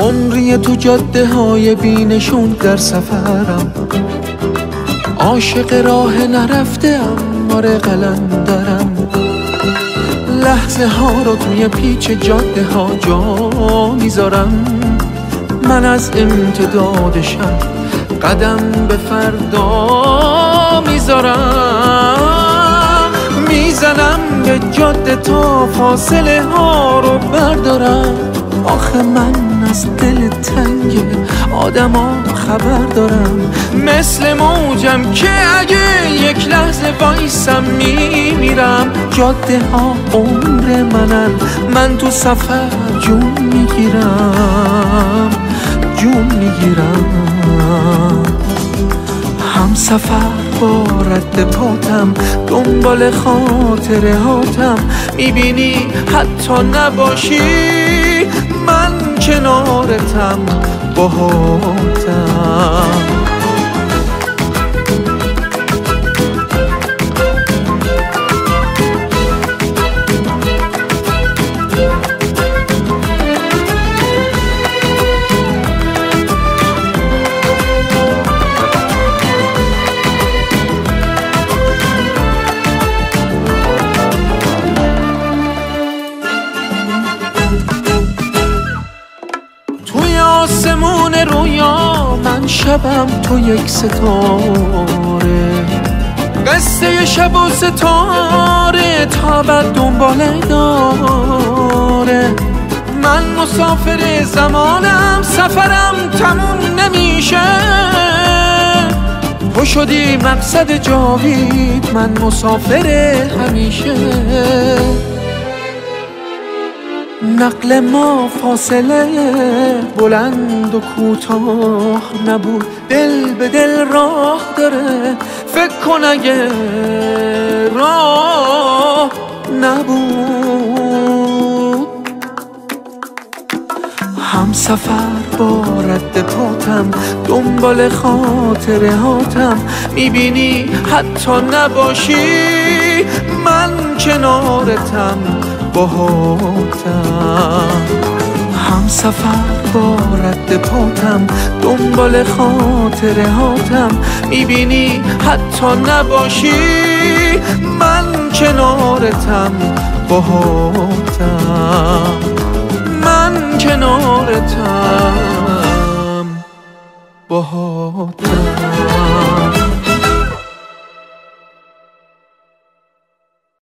عمری تو جاده های بینشون در سفرم، عاشق راه نرفته‌ام، آره قلندرم. لحظه ها رو توی پیچ جاده ها جا میذارم، من از امتداد شب قدم به فردا میذارم. میزنم به جاده تا فاصله ها رو بردارم، آخه من از دل تنگ آدم ها خبر دارم. مثل موجم که اگه یک لحظه وایسم میمیرم. جاده ها عمر منن، من تو سفر جون میگیرم، جون میگیرم. هم سفر با رد پاتم، دنبال خاطره هاتم. میبینی حتی نباشی من کنارتم، باهاتم. آسمون رویا من شبم تو یک ستاره، قصه شب و ستاره تا بعد دنباله داره. من مسافر زمانم، سفرم تموم نمیشه. تو شدی مقصد جاوید، من مسافر همیشه. نقل ما فاصله بلند و کوتاه نبود، دل به دل راه داره. فکر کن اگه راه نبود. هم سفر با رد پاتم، دنبال خاطره هاتم. میبینی حتی نباشی من کنارتم، باهاتم. هم سفر با رد پاتم، دنبال خاطره هاتم. میبینی حتی نباشی من کنارتم، باهاتم. من کنارتم، باهاتم.